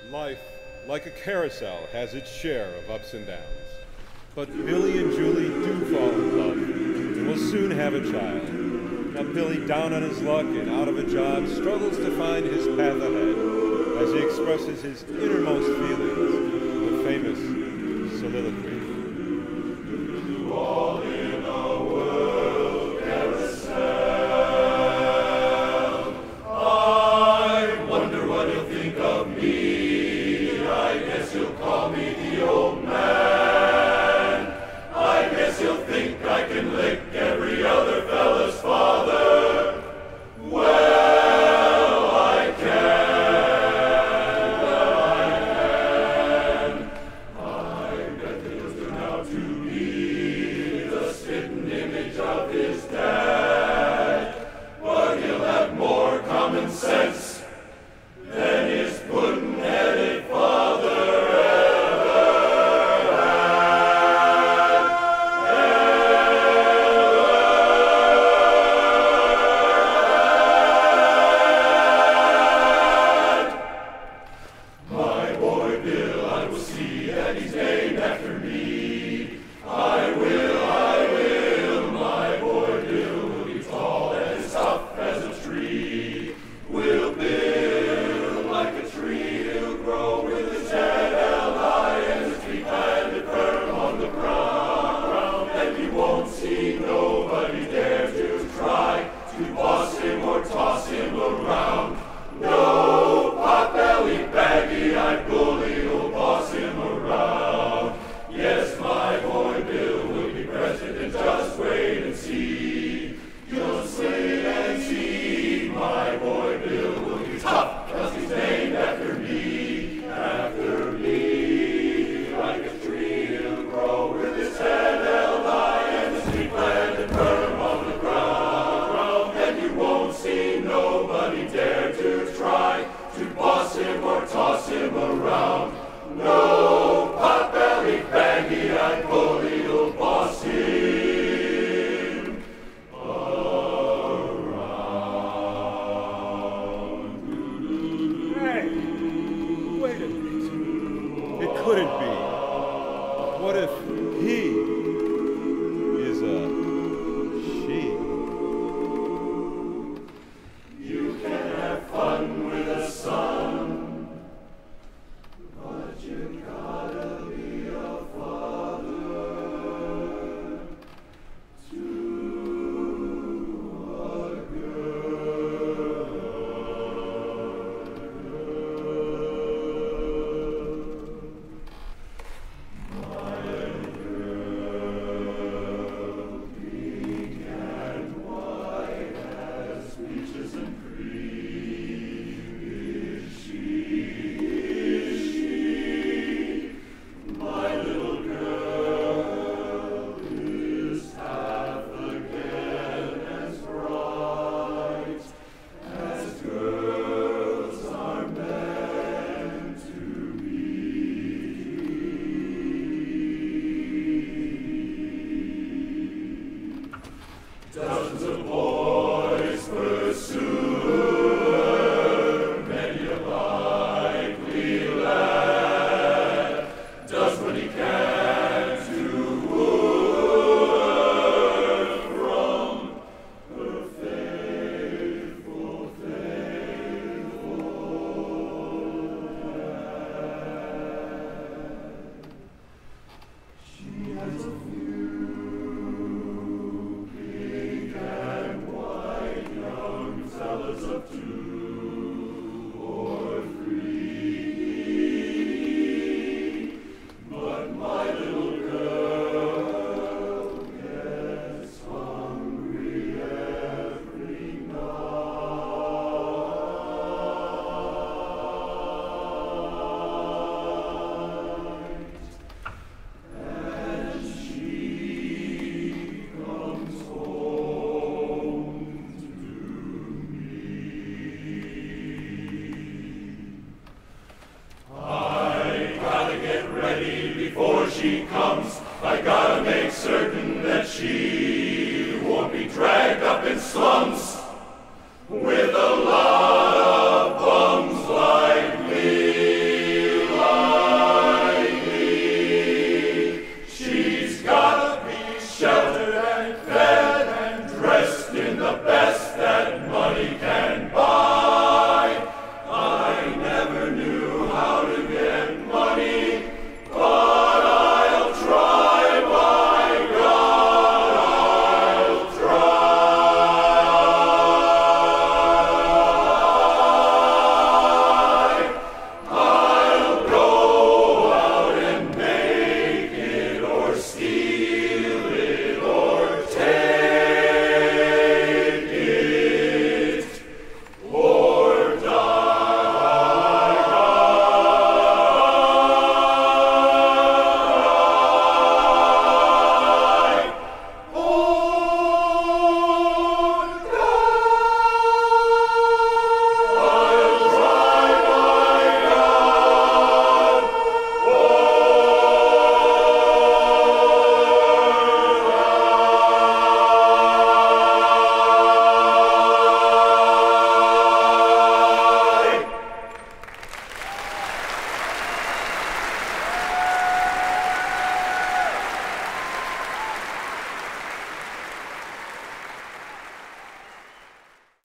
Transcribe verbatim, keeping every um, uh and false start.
Life, like a carousel, has its share of ups and downs. But Billy and Julie do fall in love and will soon have a child. Now Billy, down on his luck and out of a job, struggles to find his path ahead as he expresses his innermost feelings in the famous Soliloquy. All in a world carousel. I wonder what he'll think of me. I guess he'll call me the old man. I guess he'll think I can lick every other fella's father. Well, I can. Well, I can. I bet he'll turn out to be the spitting image of his dad. But he'll have more common sense than his puddin'-headed father ever had. My boy Bill, I will see that he's named after me. I will, I will, my boy Bill will be tall and as tough as a tree. Will Bill, like a tree, he'll grow with his head held high and his feet planted firm on the ground. And he won't see nobody dare to try to boss him or toss him around. No pot-belly, baggy-eyed bully will boss him around. Yes, my boy Bill will be president, just wait and see. Just wait and see, my boy Bill will be tough, cause he's named after me, after me. Like a tree he'll grow with his head held high and his feet planted firm on the ground. And you won't see nobody dare to try to boss him or toss him around. No pot-belly, baggy-eyed bully will boss him around. Hey, wait a minute. It couldn't be. What if he is a she? You can have fun with a son, but you gotta be a father to a girl. My girl, pink and white as peaches and cream, is she, is she? My little girl is half again as bright as girls are meant to be. Dozens of boys pursue her, many a likely lad does what he can to woo her from her faithful, faithful dad. She has a few pink and white young fellas of two or three. But my little girl gets hungry every night. And she comes home to me. I gotta get ready before she comes. I gotta make certain that she won't be dragged up in slums.